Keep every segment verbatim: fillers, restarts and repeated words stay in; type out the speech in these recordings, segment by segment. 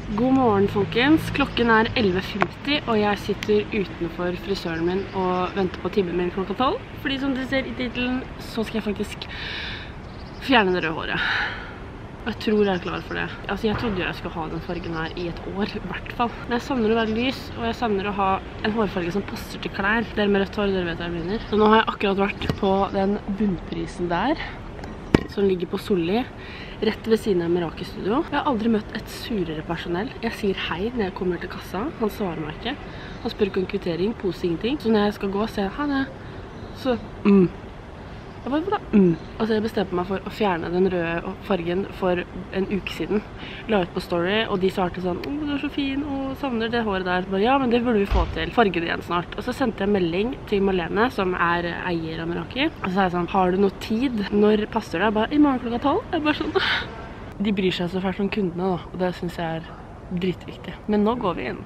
God morgen, folkens. Klokken er elleve femti, og jeg sitter utenfor frisøren min og venter på timen min klokka tolv. Fordi som dere ser i titelen, så skal jeg faktisk fjerne det røde håret. Og jeg tror jeg er klar for det. Altså, jeg trodde jeg skulle ha den fargen her i et år, i hvert fall. Men jeg savner å være lys, og jeg savner å ha en hårfarge som passer til klær. Dere med rødt hår, dere vet hva jeg mener. Så nå har jeg akkurat vært på den bunnprisen der, som ligger på Solli, rett ved siden av Meraki Studio. Jeg har aldri møtt et surere personell. Jeg sier hei når jeg kommer til kassa. Han svarer meg ikke. Han spør ikke om kvittering, pose ingenting. Så når jeg skal gå, sier jeg ha det. Så, mm. Jeg bare, hva da? Mm. Altså, jeg bestemte meg for å fjerne den røde fargen for en uke siden. La ut på story, og de svarte sånn, åh, du er så fin, og savner det håret der. Bare, ja, men det burde vi få til. Farge det igjen snart. Og så sendte jeg melding til Marlene, som er eier av Meraki. Og så sa jeg sånn, har du noe tid? Når passer det? Jeg bare, i morgen klokka tolv. Jeg bare sånn, de bryr seg så fælt om kundene da, og det synes jeg er dritviktig. Men nå går vi inn.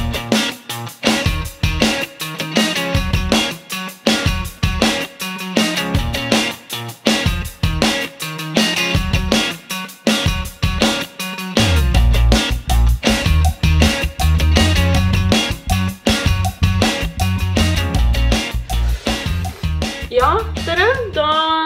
Ja, dere, da,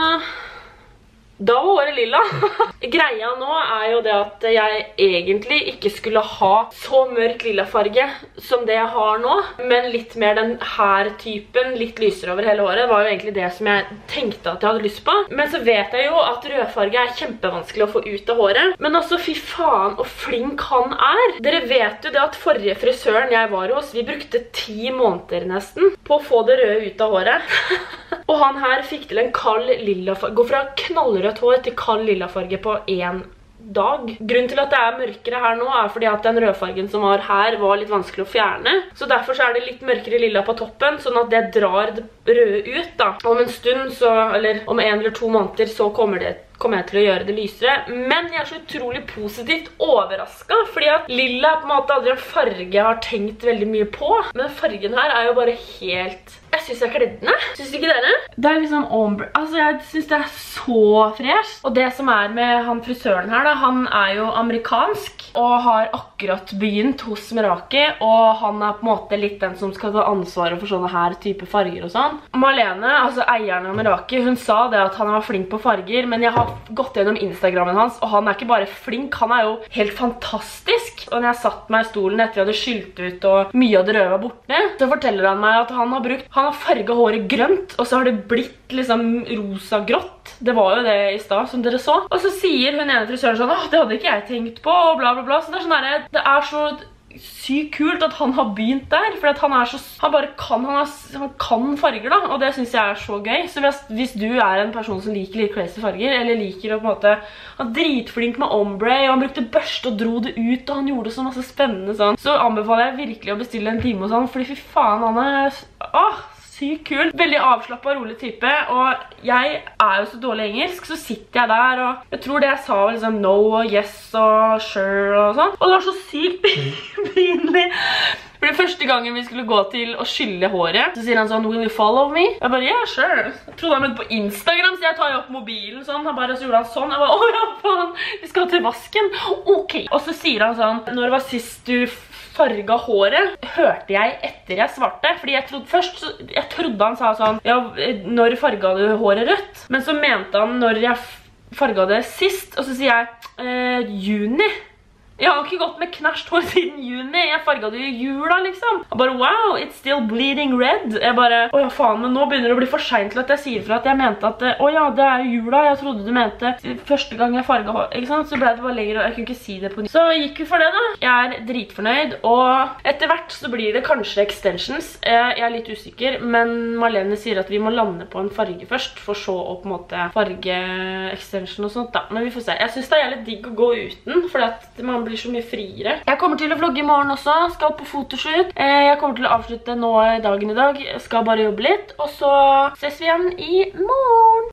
da var håret lilla. Greia nå er jo det at jeg egentlig ikke skulle ha så mørk lilla farge som det jeg har nå, men litt mer den her typen, litt lysere over hele håret, var jo egentlig det som jeg tenkte at jeg hadde lyst på. Men så vet jeg jo at rødfarge er kjempevanskelig å få ut av håret. Men altså, fy faen og flink han er. Dere vet jo det at forrige frisøren jeg var hos, vi brukte ti måneder nesten på å få det røde ut av håret. Og han her fikk til en kald lilla farge, gå fra knallrødt hår til kald lilla farge på en dag. Grunnen til at det er mørkere her nå er fordi at den rødfargen som var her var litt vanskelig å fjerne. Så derfor så er det litt mørkere lilla på toppen, sånn at det drar det røde ut da. Om en stund, så, eller om en eller to måneder, så kommer det kommer jeg til å gjøre det lysere. Men jeg er så utrolig positivt overrasket, fordi at lilla er på en måte aldri en farge jeg har tenkt veldig mye på. Men fargen her er jo bare helt... Jeg synes jeg kledde den. Synes ikke dere? Det er liksom ombre. Altså, jeg synes det er så fresh. Og det som er med han frisøren her da, han er jo amerikansk og har akkurat begynt hos Meraki, og han er på en måte litt den som skal ta ansvaret for sånne her type farger og sånn. Marlene, altså eieren av Meraki, hun sa det at han var flink på farger, men jeg har gått gjennom Instagrammen hans, og han er ikke bare flink, han er jo helt fantastisk. Og når jeg satt meg i stolen etter jeg hadde skylt ut og mye av det røde var borte, så forteller han meg at han har brukt, han har farget håret grønt, og så har det blitt liksom rosa-grått. Det var jo det i stad, som dere så. Og så sier hun ene frisøren sånn, åh, det hadde ikke jeg tenkt på, og bla bla bla. Så det er sånn der, det er så sykt kult at han har begynt der, for at han er så, han bare kan, han, er, han kan farger da, og det synes jeg er så gøy. Så hvis, hvis du er en person som liker litt crazy farger, eller liker å på en måte, han er dritflink med ombre, og han brukte børste og dro det ut, og han gjorde så masse spennende sånn, så anbefaler jeg virkelig å bestille en time og sånn, fordi fy faen, han er, åh, sykt kul. Veldig avslappet og rolig type, og jeg er jo så dårlig engelsk, så sitter jeg der, og jeg tror det jeg sa var liksom no og yes og sure og sånn, og det var så sykt pinlig. For det første gangen vi skulle gå til å skylle håret, så sier han sånn, will you follow me? Jeg bare, yeah, sure. Jeg trodde han mente på Instagram, så jeg tar jo opp mobilen sånn, han bare, så gjorde han sånn, jeg bare, åh ja, faen, vi skal til vasken. Ok. Og så sier han sånn, når det var sist du farga håret, hørte jeg etter jeg svarte, fordi jeg trodde først, jeg trodde han sa sånn, ja, når farga du håret rødt? Men så mente han når jeg farga det sist, og så sier jeg, eh, juni. Jeg har ikke gått med knæsjt hår siden juni, jeg farga det i jula liksom. Jeg bare, wow, it's still bleeding red. Jeg bare, åja faen, men nå begynner det å bli for sent til at jeg sier fra at jeg mente at, åja, det er jo jula, jeg trodde du mente første gang jeg farga hår, ikke sant? Så ble det bare lenger, og jeg kunne ikke si det på nytt. Så gikk vi for det da. Jeg er dritfornøyd, og etter hvert så blir det kanskje extensions. Jeg er litt usikker, men Marlene sier at vi må lande på en farge først, for så å på en måte farge extension og sånt da. Men vi får se. Jeg synes det er jævlig digg å gå uten, for at man blir så mye friere. Jeg kommer til å vlogge i morgen også, skal på fotoshoot. Jeg kommer til å avslutte nå dagen i dag, jeg skal bare jobbe litt, og så ses vi igjen i morgen.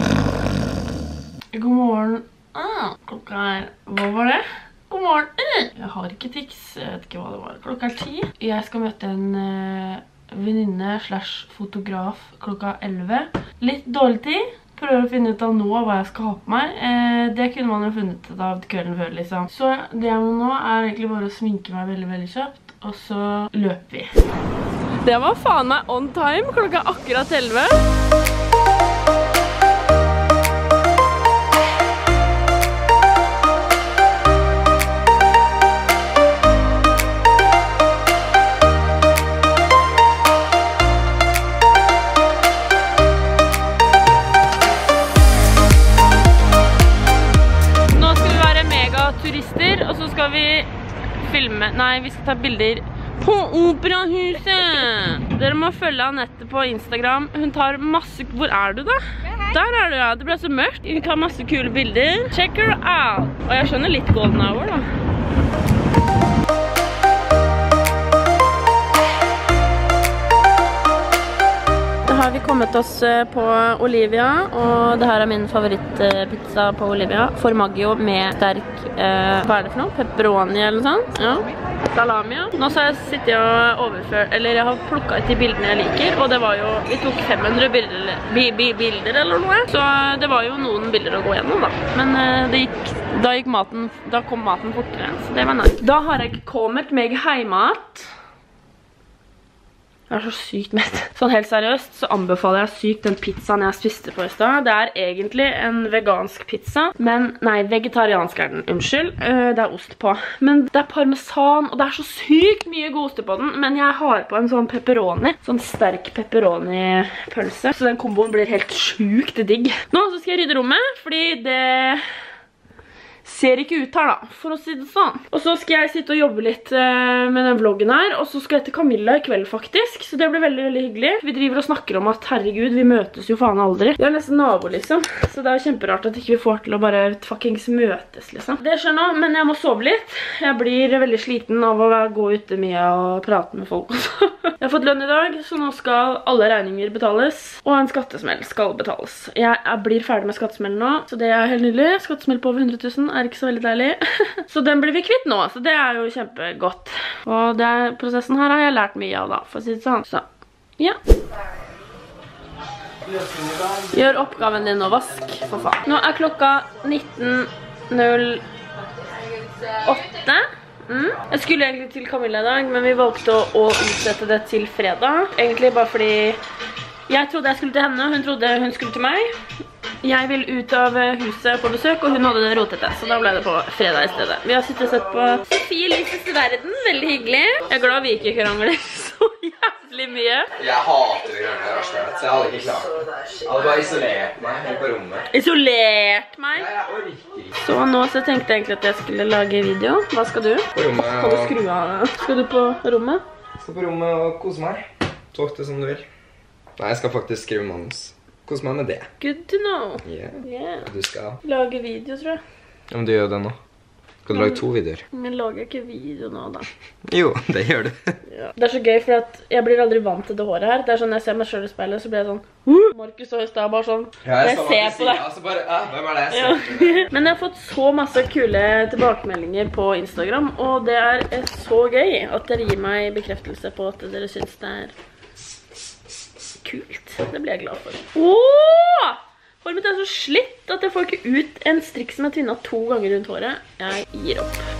God morgen. Ah, klokka er, hva var det? God morgen. Jeg har ikke tics, jeg vet ikke hva det var. Klokka er ti. Jeg skal møte en uh, venninne slash fotograf klokka elleve. Litt dårlig tid. prøver å finne ut av nå hva jeg skal ha på meg. Eh, det kunne man jo funnet ut av kvelden før, liksom. Så det jeg må nå er egentlig bare å sminke meg veldig, veldig kjapt, og så løper vi. Det var faen meg on time, klokka er akkurat elleve. Turister, og så skal vi filme, nei, vi skal ta bilder på Operahuset. Dere må følge Anette på Instagram. Hun tar masse, hvor er du da? Der er du, ja. Det ble så mørkt. Hun tar masse kule bilder. Check her out. Og jeg skjønner litt golden hour da. Da har vi kommet oss på Olivia, og det her er min favorittpizza på Olivia. Formaggio med sterk, eh, hva er det for noe? Pepperoni eller noe sånt? Ja. Salami, ja. Nå så har jeg sittet og overført, eller jeg har plukket ut de bildene jeg liker, og det var jo, vi tok fem hundre bilder, bi, bi, bilder eller noe, så det var jo noen bilder å gå gjennom da. Men eh, det gikk, da, gikk maten, da kom maten fortere, så det var nice. Da har jeg kommet meg heimat. Jeg er så sykt mett. Sånn helt seriøst så anbefaler jeg sykt den pizzaen jeg spiste på i sted. Det er egentlig en vegansk pizza, men nei, vegetariansk er den, unnskyld. Det er ost på. Men det er parmesan, og det er så sykt mye god ost på den, men jeg har på en sånn pepperoni, sånn sterk pepperoni-pølse, så den komboen blir helt sykt digg. Nå så skal jeg rydde rommet, fordi det ser ikke ut her da, for å si det sånn. Og så skal jeg sitte og jobbe litt uh, med den vloggen her, og så skal jeg til Camilla i kveld faktisk, så det blir veldig, veldig hyggelig. Vi driver og snakker om at, herregud, vi møtes jo faen aldri. Vi er nesten nabo liksom, så det er jo kjemperart at ikke vi får til å bare fuckings møtes liksom. Det skjer nå, men jeg må sove litt. Jeg blir veldig sliten av å gå ute mye og prate med folk også. Jeg har fått lønn i dag, så nå skal alle regninger betales, og en skattesmell skal betales. Jeg, jeg blir ferdig med skattesmellen nå, så det er helt nydelig. Skattesmell på over hundre tusen er ikke så veldig deilig. Så den blir vi kvitt nå, så det er jo kjempegodt. Og den prosessen her har jeg lært mye av da, for å si det sånn. Så, ja. Gjør oppgaven din og vask, for faen. Nå er klokka nitten null åtte. Mm. Jeg skulle egentlig til Camilla i dag, men vi valgte å, å utsette det til fredag. Egentlig bare fordi jeg trodde jeg skulle til henne, hun trodde hun skulle til meg. Jeg vil ut av huset på besøk, og hun hadde det rotete, så da ble det på fredag i stedet. Vi har sittet og sett på Sofie Elises verden, veldig hyggelig. Jeg er glad vi ikke krangler så jævlig mye. Jeg hater å krangle, så jeg hadde ikke klart det. Jeg hadde bare isolert meg helt på rommet. Isolert meg? Ja, jeg orker ikke. Så nå så tenkte jeg egentlig at jeg skulle lage video. Hva skal du? På rommet. Kan du skru av? Skal du på rommet? Jeg skal på rommet og kose meg. Tolk det som du vil. Nei, jeg skal faktisk skrive manus. Kos meg med det. Good to know. Yeah. Yeah. Du skal lage video, tror jeg. Ja, men du gjør det nå. Skal du lage to videoer? Men lager ikke video nå, da. Jo, det gjør du. Ja. Det er så gøy, for at jeg blir aldri vant til det håret her. Det er sånn, når jeg ser meg selv i speilet, så blir jeg sånn uh! Markus og Høstad bare sånn. Ja, jeg, jeg ser på deg. Altså bare, ah, hvem er det jeg ser på? Ja. Men jeg har fått så masse kule tilbakemeldinger på Instagram, og det er så gøy at dere gir meg bekreftelse på at dere synes det er kult. Det blir jeg glad for. Åh! Håret mitt er så slitt at jeg får ikke ut en strikk som jeg tvinnet to ganger rundt håret. Jeg gir opp.